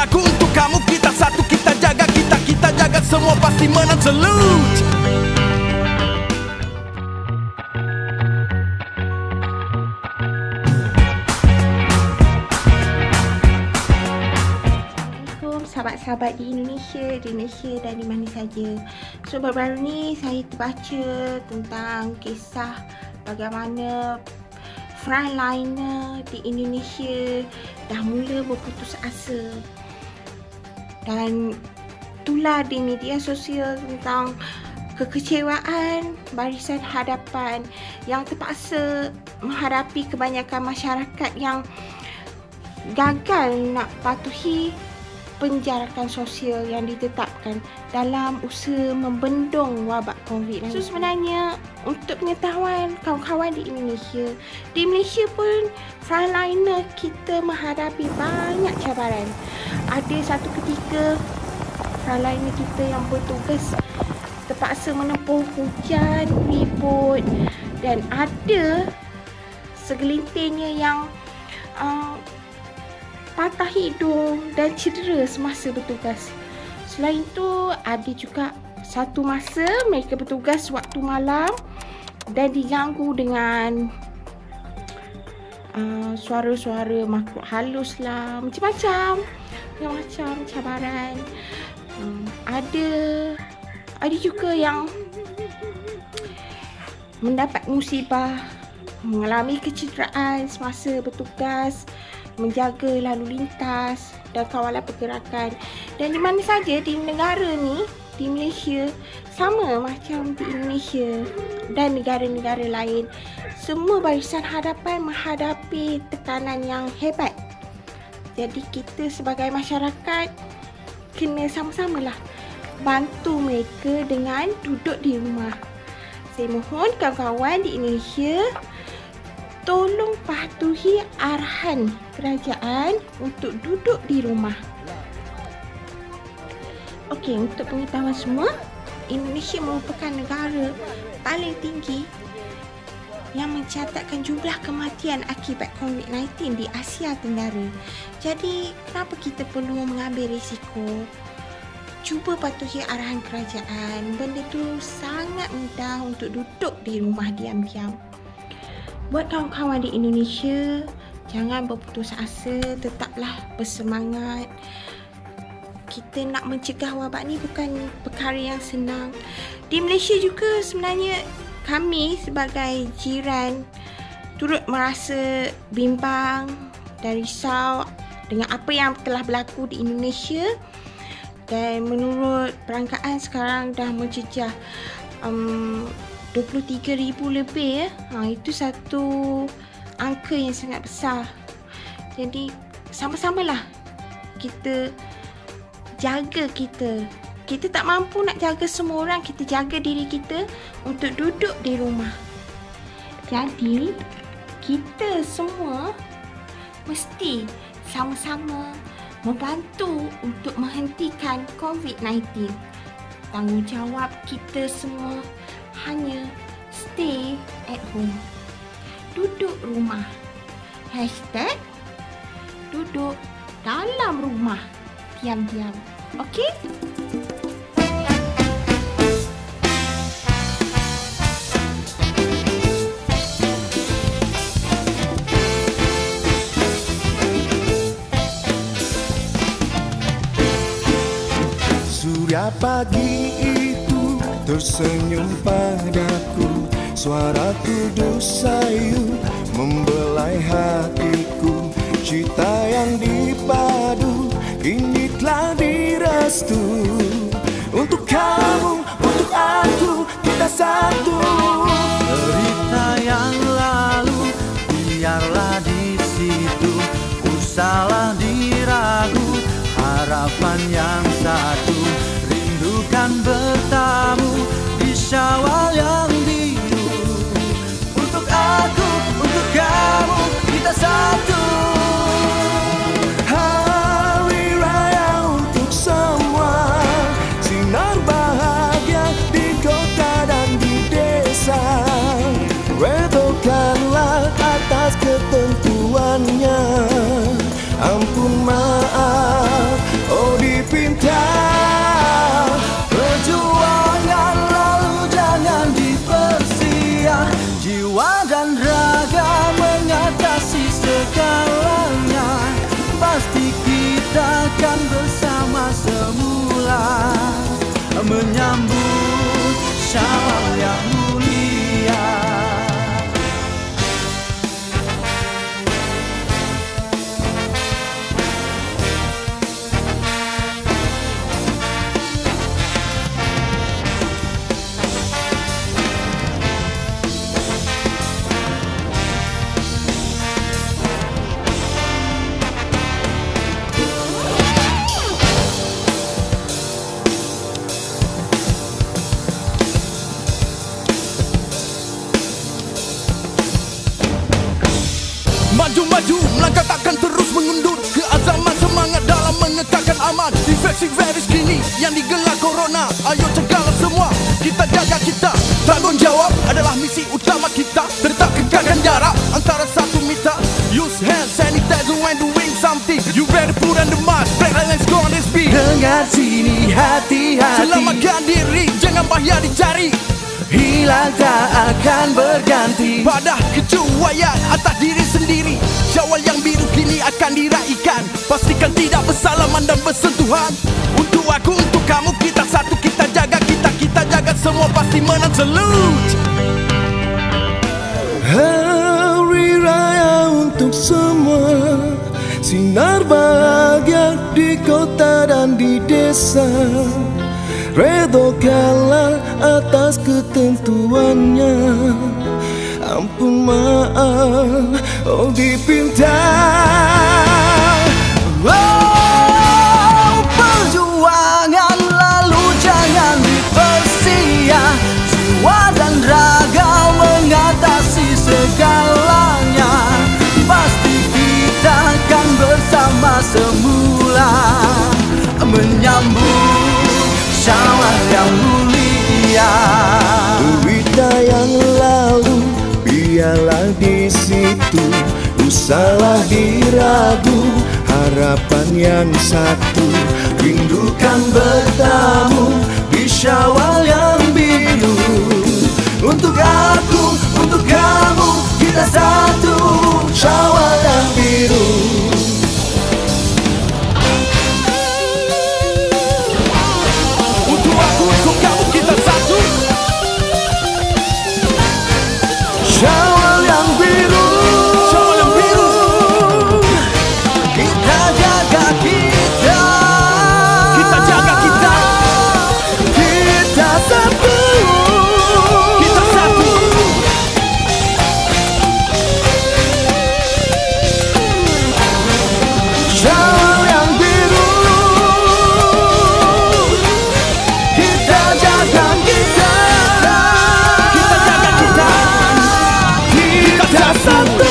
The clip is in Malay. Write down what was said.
Lagu untuk kamu, kita satu, kita jaga, kita jaga, semua pasti menang. Salute. Sahabat-sahabat di Indonesia dan di mana saja. So baru-baru ni saya terbaca tentang kisah bagaimana frontliner di Indonesia dah mula berputus asa, dan tular di media sosial tentang kekecewaan barisan hadapan yang terpaksa menghadapi kebanyakan masyarakat yang gagal nak patuhi penjarakan sosial yang ditetapkan dalam usaha membendung wabak COVID-19. So sebenarnya untuk pengetahuan kawan-kawan di Malaysia pun frontliner kita menghadapi banyak cabaran. Ada satu ketika frontliner kita yang bertugas terpaksa menempuh hujan, ribut, dan ada segelintirnya yang patah hidung dan cedera semasa bertugas. Selain itu, ada juga satu masa mereka bertugas waktu malam dan diganggu dengan suara-suara makhluk halus lah, macam-macam cabaran. Ada juga yang mendapat musibah, mengalami kecederaan semasa bertugas menjaga lalu lintas dan kawalan pergerakan. Dan di mana saja di negara ni, di Malaysia, sama macam di Indonesia dan negara-negara lain, semua barisan hadapan menghadapi tekanan yang hebat. Jadi kita sebagai masyarakat kena sama-samalah bantu mereka dengan duduk di rumah. Saya mohon kawan-kawan di Indonesia tolong patuhi arahan kerajaan untuk duduk di rumah. Okey, untuk pengetahuan semua, Indonesia merupakan negara paling tinggi yang mencatatkan jumlah kematian akibat COVID-19 di Asia Tenggara. Jadi, kenapa kita perlu mengambil risiko? Cuba patuhi arahan kerajaan. Benda tu sangat mudah untuk duduk di rumah diam-diam. Buat kawan-kawan di Indonesia, jangan berputus asa, tetaplah bersemangat. Kita nak mencegah wabak ni bukan perkara yang senang. Di Malaysia juga sebenarnya kami sebagai jiran turut merasa bimbang dan risau dengan apa yang telah berlaku di Indonesia. Dan menurut perangkaan sekarang dah mencecah 23,000 lebih ya. Itu satu angka yang sangat besar. Jadi sama-samalah kita jaga kita. Kita tak mampu nak jaga semua orang, kita jaga diri kita untuk duduk di rumah. Jadi kita semua mesti sama-sama membantu untuk menghentikan COVID-19. Tanggungjawab kita semua hanya stay at home. Duduk rumah. Hashtag duduk dalam rumah diam-diam. Okey? Surya pagi itu tersenyum padaku, suara kudus sayu membelai hatiku. Cita yang dipadu kini telah direstui. Untuk kamu, untuk aku, kita satu. Cerita yang lalu biarlah di situ, usahlah diragu. Harapan yang satu, rindukan bertamu di Syawal yang biru. Untuk aku, untuk kamu, kita satu. Hari raya untuk semua, sinar bahagia di kota dan di desa. Redokanlah atas ketentuannya, ampun maaf Infeksi virus kini yang digelar corona. Ayo cegahlah semua, kita jaga kita. Tanggungjawab adalah misi utama kita. Tetap kekalkan jarak antara 1 meter. Use hand sanitizer when doing something. You better put on the mask, break and let's go on this beat. Dengar sini hati-hati, Selamatkan diri, jangan bahaya dicari. hilang tak akan berganti. Pada kecuaian atas diri sendiri. Syawal yang biru kini akan diraikan. Pastikan tidak bersalaman dan bersentuhan. Untuk aku, untuk kamu, kita satu, kita jaga. Kita jaga, semua pasti menang. Salute. Hari raya untuk semua, sinar bahagia di kota dan di desa. Redokanlah atas ketentuannya. Ampun maaf, oh dipinta. Oh, perjuangan lalu jangan dipersia. Jiwa dan raga mengatasi segalanya. Pasti kita akan bersama semula menyambut Syawal yang mulia. Berita yang lalu biarlah di situ, usahlah diragu. Harapan yang satu, rindukan bertamu di Syawal yang biru. Untuk aku, untuk kamu, kita satu, Syawal yang biru. Untuk aku, untuk kamu, kita satu. Syawal yang biru. Syawal yang biru. Kita jaga kita. Kita jaga kita. Kita satu. Kita satu. Syawal yang biru. Kita jaga kita. Kita jaga kita. Kita satu.